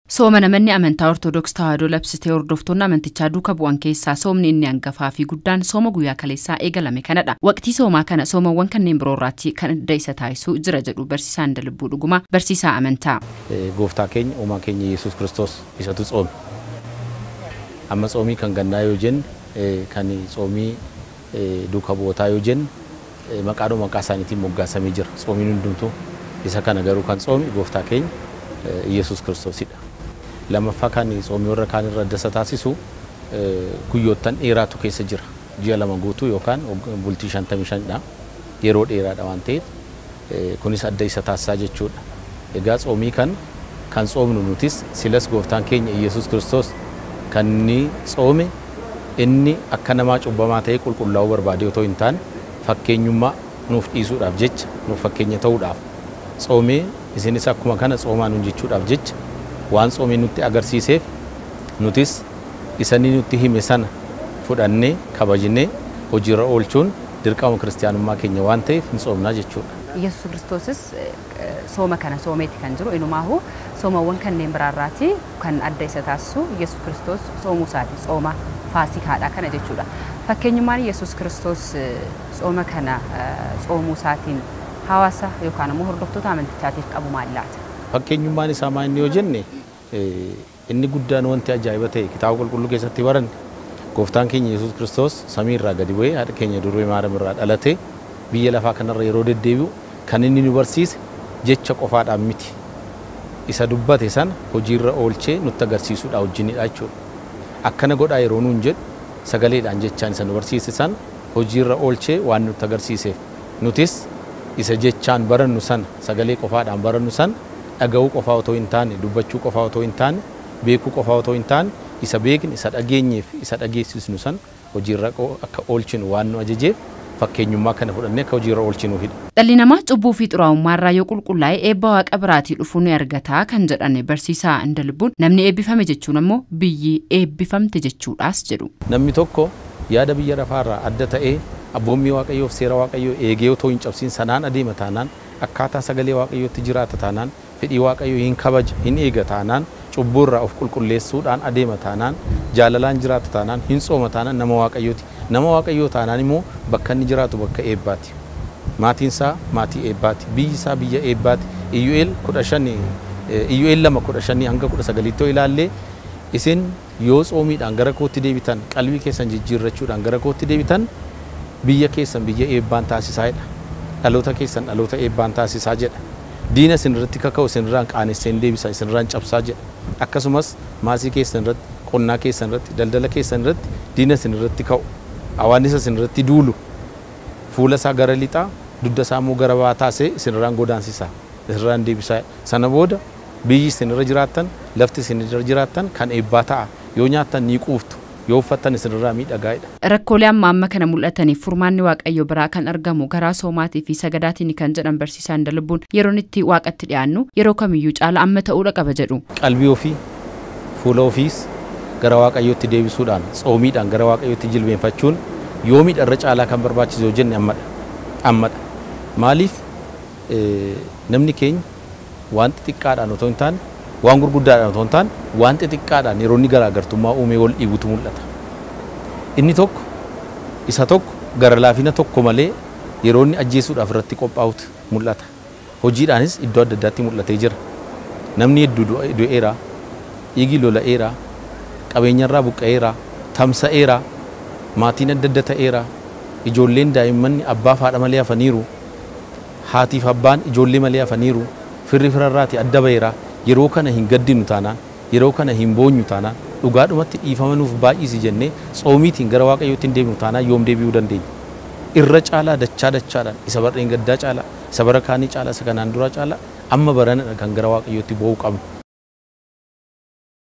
Soomana manni amantaa Ortodoksii Tawaahidoo labsitee hordoftoonni amantichaa duukaa bu'an keessaa soomni inni hangafaa fi guddaan sooma guyyaa kaleessaa eegalame kanadha. Waqtii soomaa kana soomawwan kanneen biroo irratti kan adda isa taasisuu jira jedhu Barsiisaa Indalibbuu Dhugumaa Barsiisaa amantaa. Gooftaa keenya uumaa keenya Yesuus Kiristoos isatu tsoome. Amma tsoomii kan gannaa yoo jenne kan tsoomii duukaa bu'ootaa yoo jenne maqaa isaaniitiin moggaasamee jira. Tsoomiin hundumtuu isa kana garuu kan tsoome gooftaa keenya Yesuus Kiristoosidha. Lammaffaa kan tsoomii warra kaan irra adda isa taasisu guyyoottan dheeraatu keessa jira. Ji'a lama guutuu yookaan bultii 55dha. Yeroo dheeraadha waan ta'eef kunis adda isa taasisaa jechuudha. Egaa tsoomii kan tsoomnu nutis silas gooftaan keenya Yesuus Kiristoos kan inni tsoome inni akka namaa cubbamaa ta'ee qulqullaa'uu barbaade otoo hin taane fakkeenyummaa nuuf dhiisuudhaaf jecha nuuf fakkeenya ta'uudhaaf tsoomee isinis akkuma kana tsoomaa nuun jechuudhaaf jecha waan tsoomee nutti agarsiiseef nutis isanii nutti hime sana fudhannee kabajnee hojiirra oolchuun dirqama kiristaanummaa keenya waan ta'eef ni tsoomnaa jechuudha. Yesuus Kiristoosis sooma kana soomeeti kan jiru inumaahu soomawwan kanneen biraarraati kan adda isa taasisu Yesuus Kiristoos soomuu isaati sooma Faasikaadha kana jechuudha. Fakkeenyummaan Yesuus Kiristoos sooma kana soomuu isaatiin hawaasa yookaan immoo hordoftoota amantichaatiif qabu maal laata? Fakkeenyummaan isaa maal inni yoo jenne inni guddaan wanti ajaa'iba ta'e kitaaba qulqulluu keessatti baranne gooftaan keenya Yesuus Kiristoos samii irraa gadi bu'ee haadha keenya Durbee Maariyaam irraa dhalatee biyya lafaa kanarra yeroo deddeebi'u kan inni nu barsiise jecha qofaadhaan miti. Isa dubbate sana hojiirra oolchee nutti agarsiisuudha wajjinidha jechuudha. Akkana godhaa yeroo nuun jedhu sagaleedhaan jechaan isa nu barsiise sana hojiirra oolchee waan nutti agarsiiseef nutis isa jechaan barannu sana sagalee qofaadhaan barannu sana dhaga'uu qofaa otoo hin taane dubbachuu qofaa otoo hin taane beekuu qofaa otoo hin taane isa beekni isa dhageenyeef isa dhageessisnu sana hojiirra akka oolchinu waan nu ajajeef fakkeenyummaa kana fudhannee akka hojiirra oolchinuufidha. Dhalli namaa cubbuu fi xuraa'ummaarraa yoo qulqullaa'e eebba waaqa biraatii dhufuu ni argata kan jedhan Barsiisaa Indalibbuun namni eebbifame jechuun ammoo biyyi eebbifamte jechuudhaas jedhu. Namni tokko yaada biyya lafaarraa adda ta'ee abboommii waaqayyoof seera waaqayyoo eegee otoo hin cabsin sanaan adeema taanaan akkaataa sagalee waaqayyootti jiraata taanaan fedhii waaqayyoo hin kabaja hin eega taanaan cubbuurraa of qulqulleessuudhaan adeema taanaan jaalalaan jiraata taanaan hin tsooma taanaan nama waaqayyooti. Nama waaqayyoo taanaan immoo bakka inni jiraatu bakka eebbaati. Maatiin isaa maatii eebbaati. Biyyi isaa biyya eebbaati. Iyyu'eel 2:15 hanga 19 ilaallee isin yoo tsoomiidhaan gara kootti deebitan qalbii keessan jijjiirrachuudhaan gara kootti deebitan biyya keessan biyya eebbaan taasisaadha. Dhaloota keessan dhaloota eebbaan taasisaa jedha. Diina isin irratti kaka'u isin irraan qaanessee deebisa isin irraan cabsaa jedha. Akkasumas maasii keessan irratti qonnaa keessan irratti daldala keessan irratti diina isin irratti ka'u awaannisa isin irratti duulu fuula isaa gara lixaa dudda isaa immoo gara bahaa taasee isin irraan godaansisa isin irraan deebisaa sana booda biyyi isin irra jiraattan lafti isin irra jiraattan kan eebbaa ta'a yoo nyaattan ni quuftu yoo uffattan isin irraa miidhagaa'edha. Rakkoolee amma kana mul'ataniif furmaanni waaqayyo biraa kan argamu garaa soomaatii fi sagadaatiin kan jedhan Barsiisaa Indalibbuun yeroon itti waaqatti dhiyaannu yeroo kamiyyuu caala amma ta'uudha qaba jedhu. Qalbii ofii fuula ofiis gara waaqayyootti deebisuudhaan tsoomiidhaan gara waaqayyootti jilbeenfachuun yoomidha irra caalaa kan barbaachisu yoo jenne ammadha. Maaliif namni keenya waan xixiqqaadhaan otoo hin taane waan gurguddaadhaan otoo hin taane waan xixiqqaadhaan yeroo inni garaagartummaa uumee wal dhiibutu mul'ata. Inni tokko isa tokko gara laafina tokko malee yeroo inni ajjeesuudhaaf irratti qophaa'utu mul'ata. Hojiidhaanis iddoo adda addaatti mul'atee jira. Namni hedduu du'eera, dhiigi lola'eera, qabeenyarraa buqqa'eera, tamsa'eera, maatiin adda adda ta'eera, ijoolleen daa'imman abbaaf haadha malee hafaniiru, haatiif abbaan ijoollee malee hafaniiru, firri firarraati adda ba'eera. Yeroo kana hin gaddinu taanaan, yeroo kana hin boonyu taanaan, dhugaadhumatti dhiifamanuuf baay'isi jennee tsoomiitiin gara waaqayyootti hin deemnu taanaan yoom deebi'uu dandeenya? Irra caalaa dachaadhaan isa barreen gaddaa caalaa, isa bara kaanii caalaa, isa kanaan duraa caalaa amma barana kan gara waaqayyootti bo'uu qabnu.